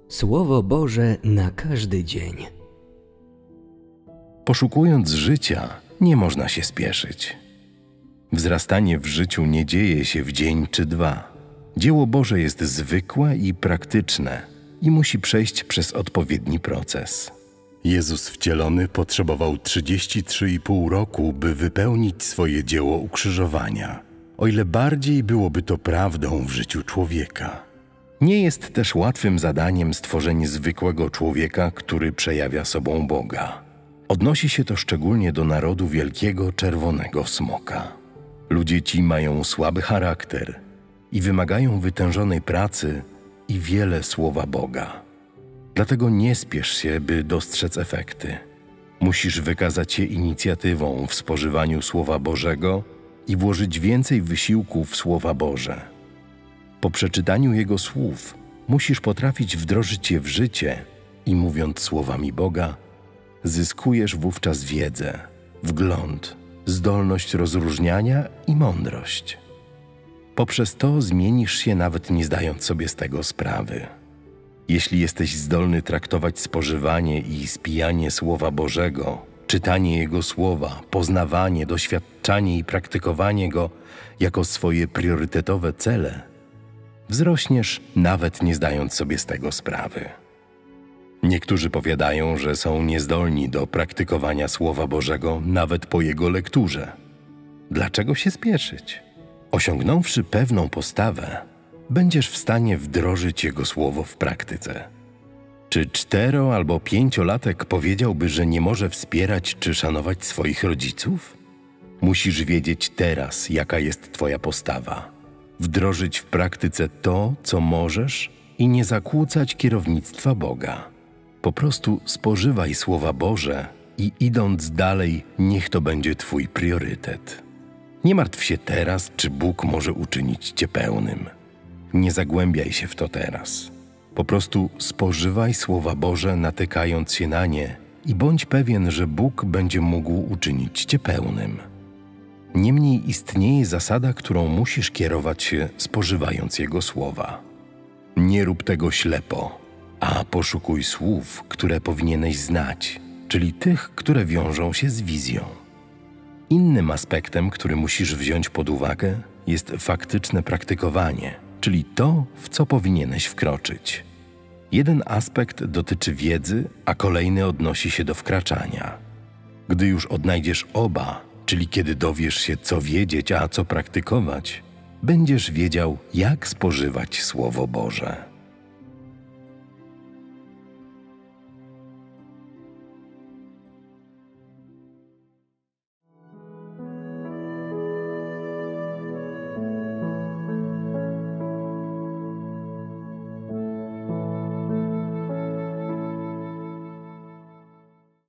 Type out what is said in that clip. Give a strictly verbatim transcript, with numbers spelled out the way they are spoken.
Słowo Boże na każdy dzień. Poszukując życia, nie można się spieszyć. Wzrastanie w życiu nie dzieje się w dzień czy dwa. Dzieło Boże jest zwykłe i praktyczne i musi przejść przez odpowiedni proces. Jezus wcielony potrzebował trzydzieści trzy i pół roku, by wypełnić swoje dzieło ukrzyżowania, o ile bardziej byłoby to prawdą w życiu człowieka. Nie jest też łatwym zadaniem stworzenie zwykłego człowieka, który przejawia sobą Boga. Odnosi się to szczególnie do narodu wielkiego czerwonego smoka. Ludzie ci mają słaby charakter i wymagają wytężonej pracy i wiele słowa Boga. Dlatego nie spiesz się, by dostrzec efekty. Musisz wykazać się inicjatywą w spożywaniu Słowa Bożego i włożyć więcej wysiłku w Słowa Boże. Po przeczytaniu Jego słów musisz potrafić wdrożyć je w życie i mówiąc słowami Boga, zyskujesz wówczas wiedzę, wgląd, zdolność rozróżniania i mądrość. Poprzez to zmienisz się, nawet nie zdając sobie z tego sprawy. Jeśli jesteś zdolny traktować spożywanie i spijanie Słowa Bożego, czytanie Jego Słowa, poznawanie, doświadczanie i praktykowanie Go jako swoje priorytetowe cele, wzrośniesz, nawet nie zdając sobie z tego sprawy. Niektórzy powiadają, że są niezdolni do praktykowania Słowa Bożego nawet po jego lekturze. Dlaczego się spieszyć? Osiągnąwszy pewną postawę, będziesz w stanie wdrożyć Jego Słowo w praktyce. Czy cztero- albo pięciolatek powiedziałby, że nie może wspierać czy szanować swoich rodziców? Musisz wiedzieć teraz, jaka jest Twoja postawa. Wdrożyć w praktyce to, co możesz i nie zakłócać kierownictwa Boga. Po prostu spożywaj Słowa Boże i idąc dalej, niech to będzie Twój priorytet. Nie martw się teraz, czy Bóg może uczynić Cię pełnym. Nie zagłębiaj się w to teraz. Po prostu spożywaj Słowa Boże, natykając się na nie i bądź pewien, że Bóg będzie mógł uczynić Cię pełnym. Niemniej istnieje zasada, którą musisz kierować się, spożywając Jego słowa. Nie rób tego ślepo, a poszukuj słów, które powinieneś znać, czyli tych, które wiążą się z wizją. Innym aspektem, który musisz wziąć pod uwagę, jest faktyczne praktykowanie, czyli to, w co powinieneś wkroczyć. Jeden aspekt dotyczy wiedzy, a kolejny odnosi się do wkraczania. Gdy już odnajdziesz oba, czyli kiedy dowiesz się, co wiedzieć, a co praktykować, będziesz wiedział, jak spożywać Słowo Boże.